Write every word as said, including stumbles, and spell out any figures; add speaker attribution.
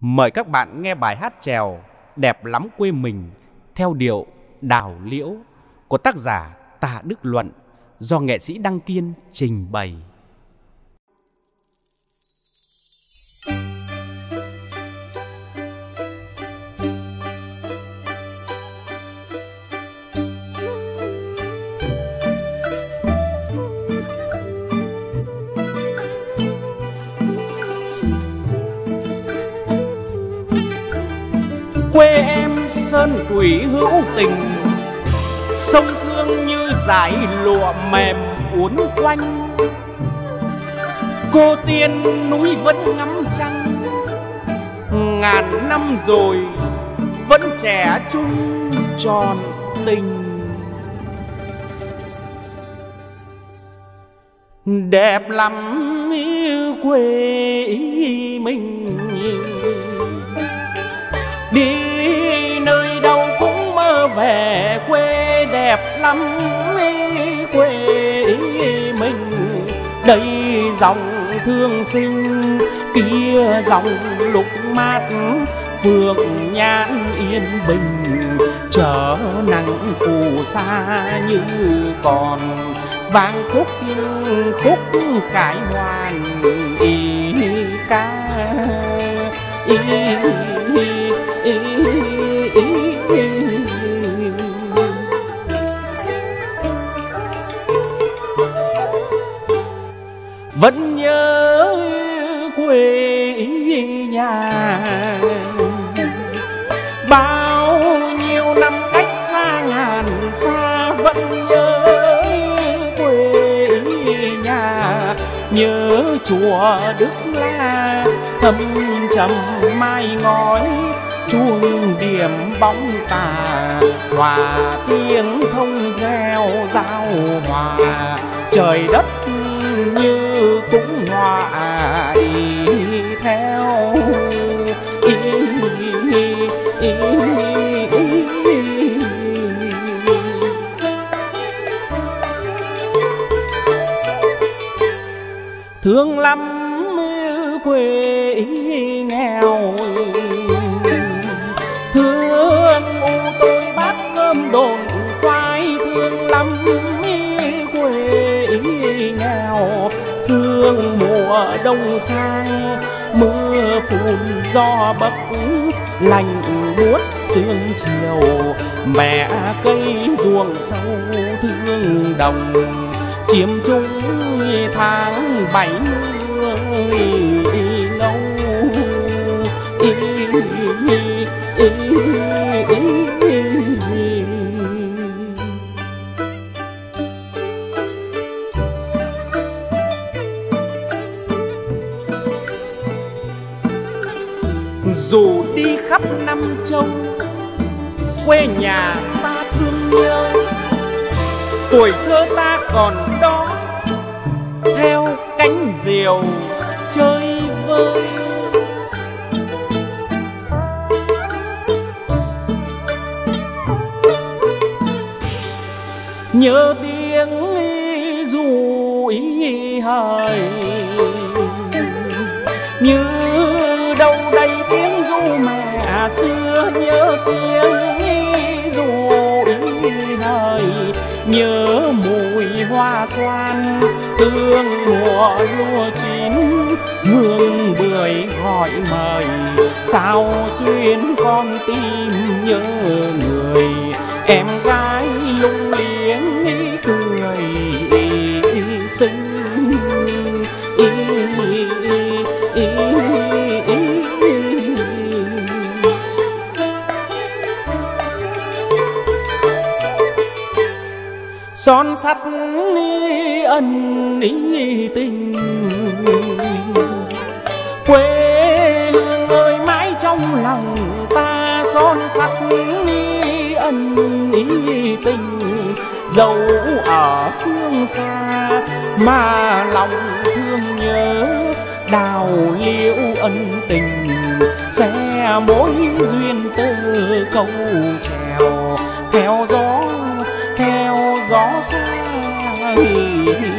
Speaker 1: Mời các bạn nghe bài hát chèo Đẹp Lắm Quê Mình theo điệu Đào Liễu của tác giả Tạ Đức Luận do nghệ sĩ Đăng Kiên trình bày. Quê em sơn thủy hữu tình, sông Thương như dải lụa mềm uốn quanh. Cô tiên núi vẫn ngắm trăng, ngàn năm rồi vẫn trẻ trung tròn tình. Đẹp lắm quê mình, đi nơi đâu cũng mơ về quê. Đẹp lắm quê mình, đây dòng thương sinh, kia dòng lục mát. Phượng Nhãn yên bình, chở nắng phù sa như còn vang khúc khúc khải hoàn ý ca ý, ý, ý, ý, ý. Vẫn nhớ quê nhà, bao nhiêu năm cách xa ngàn xa. Vẫn nhớ quê nhà, nhớ chùa Đức La thâm trầm mai ngói. Chuông điểm bóng tà, hòa tiếng thông reo giao hòa. Trời đất như cũng hòa ý theo ý, ý, ý, ý. Thương lắm quê nghèo, thương u tôi bát cơm đồn khoai. Thương lắm quê nghèo, thương mùa đông sang mưa phùn gió bấc lạnh buốt sương chiều. Mẹ cây ruộng sâu thương đồng, chiếm chung tháng bảy mươi lâu. Ý, ý, ý, ý, ý. Dù đi khắp năm châu, quê nhà ta thương nhớ. Tuổi thơ ta còn đó, theo cánh diều chơi vơi. Nhớ tiếng ru ý hời, như đâu đây tiếng ru mẹ xưa. Nhớ tiếng ru ý hời, nhớ mùi hoa xoan, thương mùa lúa chín. Hương bưởi gọi mời, sao xuyên con tim nhớ người. Em gái lung liếng cười xinh ý, ý, ý, ý. Son sắt ân ý tình, quê hương ơi mãi trong lòng ta. Son sắt ân ý tình, dẫu ở phương xa mà lòng thương nhớ. Đào liễu ân tình, sẽ mối duyên từ câu chèo. Theo gió theo gió xa